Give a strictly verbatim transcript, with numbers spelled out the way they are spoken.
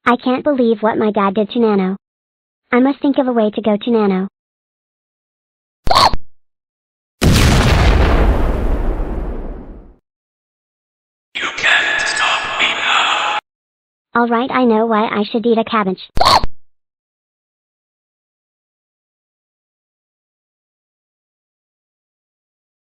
I can't believe what my dad did to Nano. I must think of a way to go to Nano. You can't stop me now. Alright, I know why I should eat a cabbage.